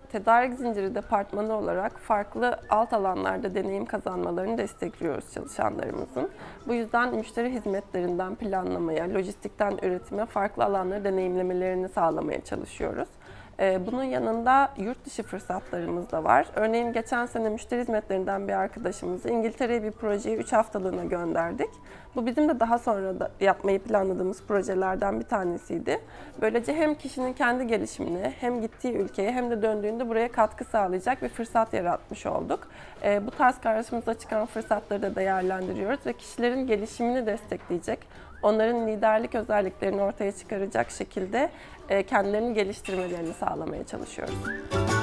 tedarik zinciri departmanı olarak farklı alt alanlarda deneyim kazanmalarını destekliyoruz çalışanlarımızın. Bu yüzden müşteri hizmetlerinden planlamaya, lojistikten üretime farklı alanları deneyimlemelerini sağlamaya çalışıyoruz. Bunun yanında yurt dışı fırsatlarımız da var. Örneğin geçen sene müşteri hizmetlerinden bir arkadaşımızı İngiltere'ye bir projeyi 3 haftalığına gönderdik. Bu bizim de daha sonra da yapmayı planladığımız projelerden bir tanesiydi. Böylece hem kişinin kendi gelişimine, hem gittiği ülkeye hem de döndüğünde buraya katkı sağlayacak bir fırsat yaratmış olduk. Bu tarz karşımıza çıkan fırsatları da değerlendiriyoruz ve kişilerin gelişimini destekleyecek, onların liderlik özelliklerini ortaya çıkaracak şekilde kendilerini geliştirmelerini sağlamaya çalışıyoruz.